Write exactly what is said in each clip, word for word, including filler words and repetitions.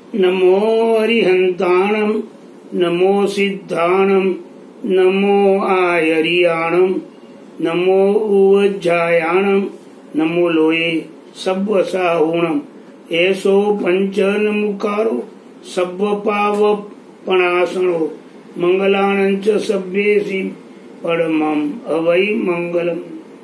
नमो हरिहंताणम नमो सिद्धाणम नमो आयरियाणम नमो उज्जायाणम नमो लोये सब्वसाहुणम ऐसो पंचन मुकारो सब्व पावपणासनो मंगलानंच सभ्येसी परमम अवै मंगलम।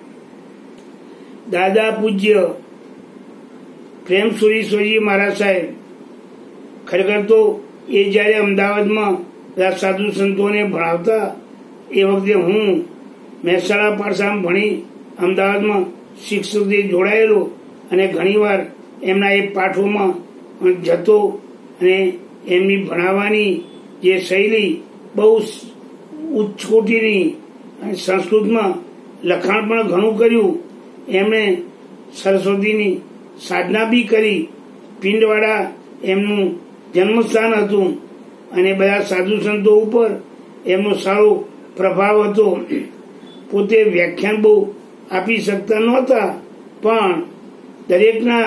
दादा पूज्य પ્રેમ સુરીશ્વરજી મહારાજ સાહેબ ખરેખર તો એ જયારે અમદાવાદમાં બધા સાધુ સંતોને ભણાવતા એ વખતે હું મહેસાણા પાઠશાળામાં ભણી અમદાવાદમાં શિક્ષકથી જોડાયેલો અને ઘણીવાર એમના એ પાઠોમાં જતો અને એમની ભણાવવાની જે શૈલી બહુ ઉચ્ચ કોટીની અને સંસ્કૃતમાં લખાણ પણ ઘણું કર્યું। એમણે સરસ્વતીની સાધના બી કરી। પિંડવાડા એમનું જન્મસ્થાન હતું અને બધા સાધુ સંતો ઉપર એમનો સારો પ્રભાવ હતો। પોતે વ્યાખ્યાન બહુ આપી શકતા નહોતા પણ દરેકના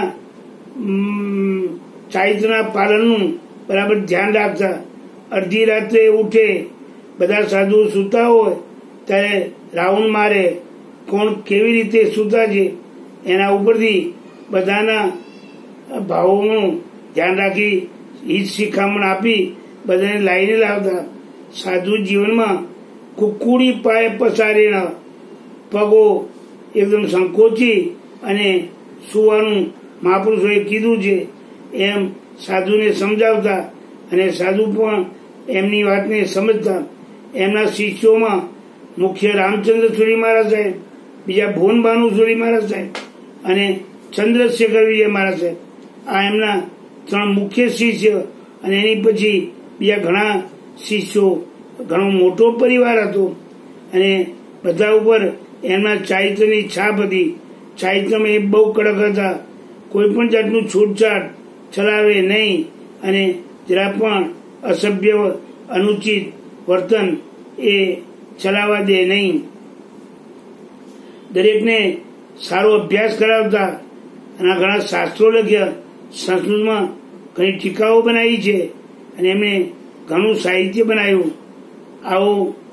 ચારિત્રના પાલનનું બરાબર ધ્યાન રાખતા। અડધી રાત્રે ઉઠે, બધા સાધુ સૂતા હોય ત્યારે રાઉન્ડ મારે, કોણ કેવી રીતે સૂતા છે એના ઉપરથી બધાના ભાવોનું ધ્યાન રાખી હિત શિખામણ આપી બધાને લાઈને લાવતા। સાધુ જીવનમાં કુકુડી પાય પસારીને પગો એકદમ સંકોચી અને સુવાનું મહાપુરુષોએ કીધું છે એમ સાધુને સમજાવતા અને સાધુ પણ એમની વાતને સમજતા। એમના શિષ્યોમાં મુખ્ય રામચંદ્ર સુરી મહારાજ સાહેબ, બીજા ભુવન ભાનુ સુરી મહારાજ સાહેબ અને ચંદ્રશેખર વિજય મહારાજ સાહેબ, આ એમના ત્રણ મુખ્ય શિષ્ય અને એની પછી બીજા ઘણા શિષ્યો, ઘણો મોટો પરિવાર હતો અને બધા ઉપર એમના ચારિત્રની છાપ હતી। ચારિત્રમાં એ બહુ કડક હતા, કોઈ પણ જાતનું છૂટછાટ ચલાવે નહીં અને જરા પણ અસભ્ય અનુચિત વર્તન એ ચલાવવા દે નહીં। દરેકને સારો અભ્યાસ કરાવતા અને ઘણા શાસ્ત્રો લખ્યા, સંસ્કૃતમાં ઘણી ટીકાઓ બનાવી છે અને એમણે ઘણું સાહિત્ય બનાવ્યું। આવો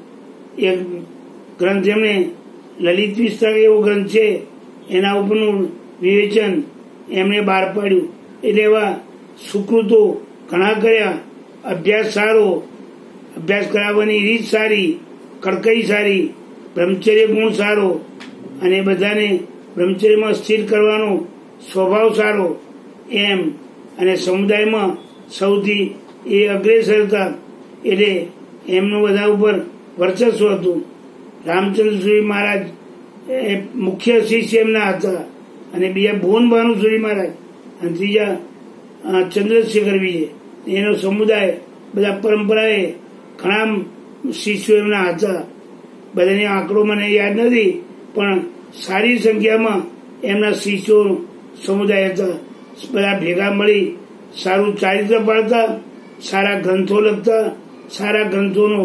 એક ગ્રંથ એમણે લલિત વિસ્તાર એવો ગ્રંથ છે, એના ઉપરનું વિવેચન એમણે બહાર પાડ્યું। એટલે એવા સુકૃતો ઘણા કર્યા। અભ્યાસ સારો, અભ્યાસ કરાવવાની રીત સારી, કડકાઈ સારી, બ્રહ્મચર્ય ગુણ સારો અને બધાને બ્રહ્મચર્યમાં સ્થિર કરવાનો સ્વભાવ સારો એમ, અને સમુદાયમાં સૌથી એ અગ્રેસર હતા એટલે એમનું બધા ઉપર વર્ચસ્વ હતું। રામચંદ્ર સુરી મહારાજ એ મુખ્ય શિષ્ય એમના હતા અને બીજા ભુવન ભાનુ સુરી મહારાજ અને ત્રીજા ચંદ્રશેખર વિજય, એનો સમુદાય બધા પરંપરાએ ઘણા શિષ્યો એમના હતા। બધાને આંકડો મને યાદ નથી પણ સારી સંખ્યામાં એમના શિષ્યો સમુદાય હતા। બધા ભેગા મળી સારું ચારિત્ર પાડતા, સારા ગ્રંથો લખતા, સારા ગ્રંથોનો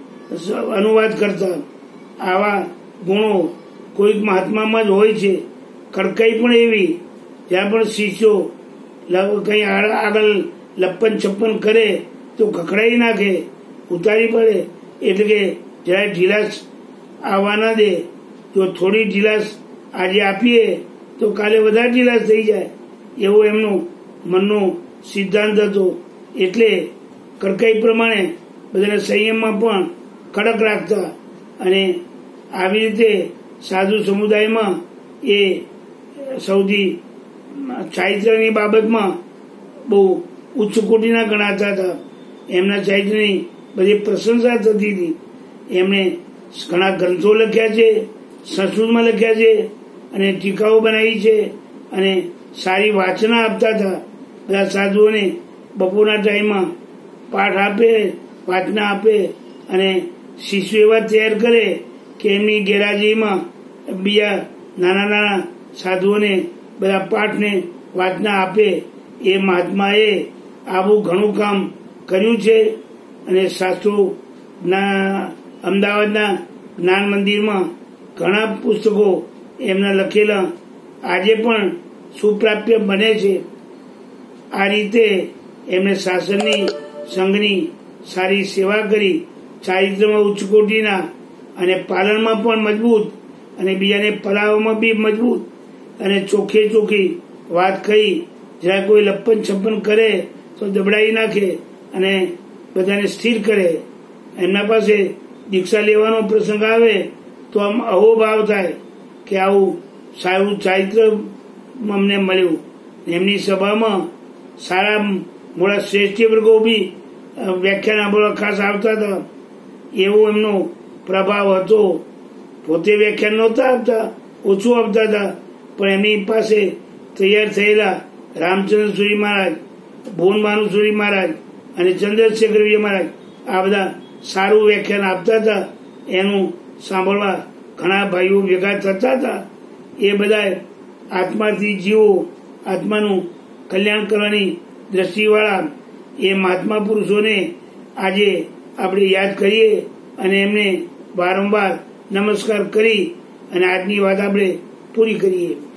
અનુવાદ કરતા। આવા ગુણો કોઈક મહાત્મામાં જ હોય છે। કડકાઈ પણ એવી, જ્યાં પણ શિષ્યો કંઈ આગળ લપ્પન છપ્પન કરે તો ખખડાઈ નાખે, ઉતારી પડે, એટલે કે જરા ઢીલાસ આવવા ના દે। જો થોડી ઢીલાસ આજે આપીએ તો કાલે વધારે ઢીલાસ થઈ જાય, એવો એમનો મનનો સિદ્ધાંત હતો। એટલે કડકાઈ પ્રમાણે બધાને સંયમમાં પણ કડક રાખતા અને આવી રીતે સાધુ સમુદાયમાં એ સૌથી ચારિત્રની બાબતમાં બહુ ઉચ્ચ કોટીના ગણાતા હતા। એમના ચારિત્રની બધી પ્રશંસા થતી હતી। એમણે ઘણા ગ્રંથો લખ્યા છે, સંસ્કૃતમાં લખ્યા છે અને ટીકાઓ બનાવી છે અને સારી વાચના આપતા હતા। બધા સાધુઓને બપોરના ટાઈમમાં પાઠ આપે, વાચના આપે અને શિષ્યો એવા તૈયાર કરે કે એમની ગેરહાજરીમાં બીજા નાના નાના સાધુઓને બધા પાઠને વાચના આપે। એ મહાત્માએ આવું ઘણું કામ કર્યું છે અને શાસ્ત્રો અમદાવાદના જ્ઞાન મંદિરમાં ઘણા પુસ્તકો એમના લખેલા આજે પણ સુપ્રાપ્ય બને છે। આ રીતે એમણે શાસનની સંઘની સારી સેવા કરી, ચારિત્ર્યમાં ઉચ્ચ કોટીના અને પાલનમાં પણ મજબૂત અને બીજાને પલાવવામાં બી મજબૂત અને ચોખ્ખે ચોખ્ખી વાત કહી. જરા કોઈ લપ્પન છપ્પન કરે તો દબડાઈ નાખે અને બધાને સ્થિર કરે. એમના પાસે દીક્ષા લેવાનો પ્રસંગ આવે તો આમ અહોભાવ થાય કે આવું સારું ચારિત્ર અમને મળ્યું. એમની સભામાં સારા મોડા શ્રેષ્ઠ વર્ગો બી વ્યાખ્યાન આપવા ખાસ આવતા હતા. એવો એમનો પ્રભાવ હતો. પોતે વ્યાખ્યાન નહોતા આપતા, ઓછું આપતા હતા, પણ એમની પાસે તૈયાર થયેલા રામચંદ્ર સુરી મહારાજ, ભુવન ભાનુસુરી મહારાજ અને ચંદ્રશેખર વિજય મહારાજ આ બધા સારું વ્યાખ્યાન આપતા હતા. એનું સાંભળવા ઘણા ભાઈઓ ભેગા થતા હતા. એ બધા આત્માથી જીવો, આત્માનું કલ્યાણ કરવાની દ્રષ્ટિવાળા એ મહાત્મા પુરુષોને આજે આપણે યાદ કરીએ અને એમને વારંવાર નમસ્કાર કરી અને આજની વાત આપણે પૂરી કરીએ.